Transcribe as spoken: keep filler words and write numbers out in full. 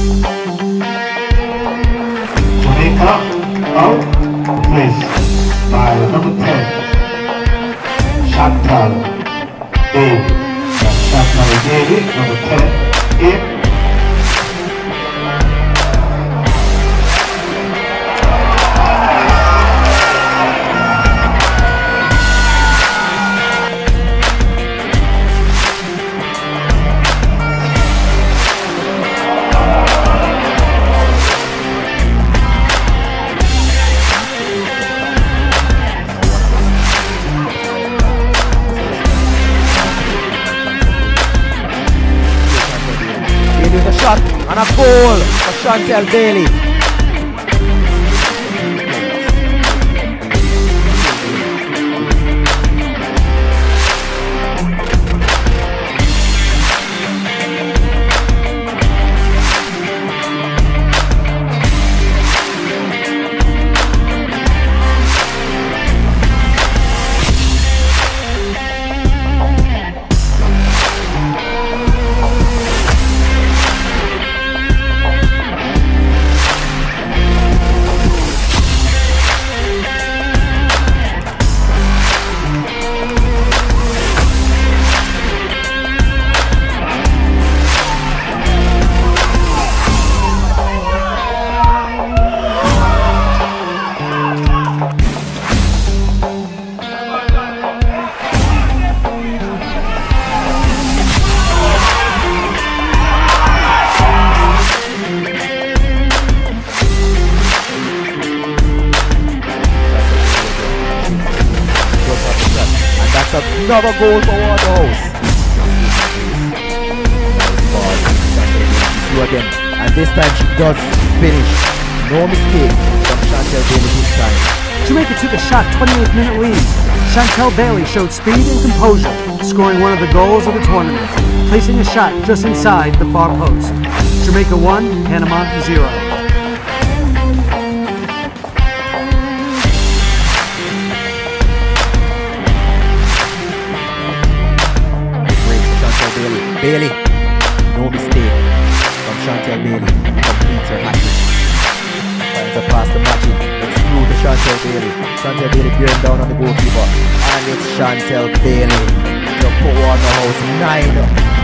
Jamaica out, placed by number ten, Shantel Bailey. Shantel Bailey, number ten, in. A shot and a goal for Shantel Bailey. Another goal for Waterhouse. Again, and this time she does finish. No mistake from Shantel Bailey this time. Jamaica took a shot twenty-eighth minute lead. Shantel Bailey showed speed and composure, scoring one of the goals of the tournament, placing a shot just inside the far post. Jamaica one, Panama zero. Bailey, no mistake from Shantel Bailey, completes her hat-trick. Trying to pass the matching, it's through to Shantel Bailey. Shantel Bailey bearing down on the goalkeeper, and it's Shantel Bailey to put Waterhouse nine